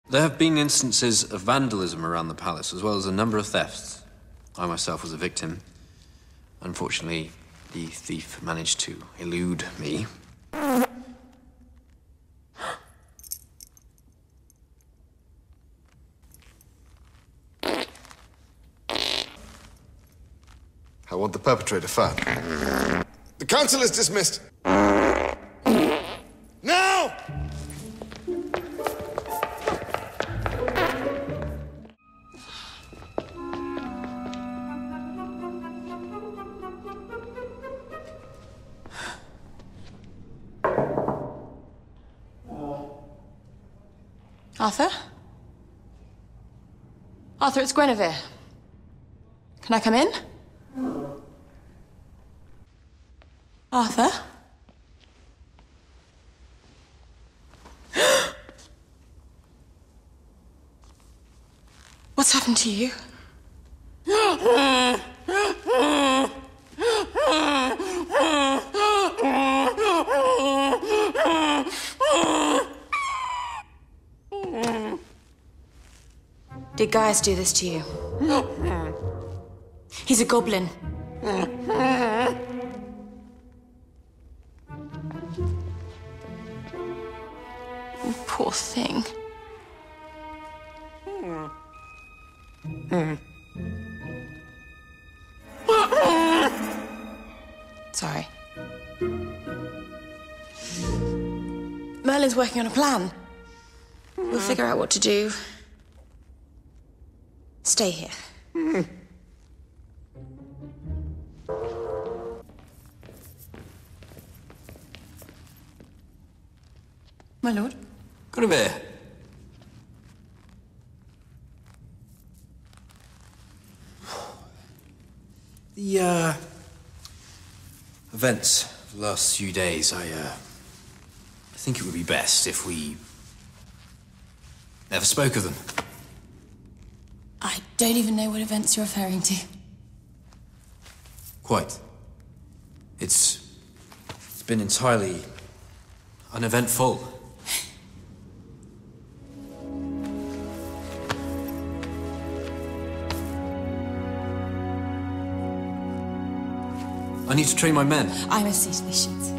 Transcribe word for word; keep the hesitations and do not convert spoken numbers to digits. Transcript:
There have been instances of vandalism around the palace, as well as a number of thefts. I myself was a victim. Unfortunately, the thief managed to elude me. I want the perpetrator found. The council is dismissed. Now! Arthur? Arthur, it's Guinevere. Can I come in? Arthur? What's happened to you? Did Gaius do this to you? He's a goblin. Poor thing. Sorry. Merlin's working on a plan. We'll figure out what to do. Stay here. My lord? Guinevere. The, uh... events of the last few days, I, uh... I think it would be best if we... never spoke of them. I don't even know what events you're referring to. Quite. It's... it's been entirely... uneventful. I need to train my men. I must see to these sheets.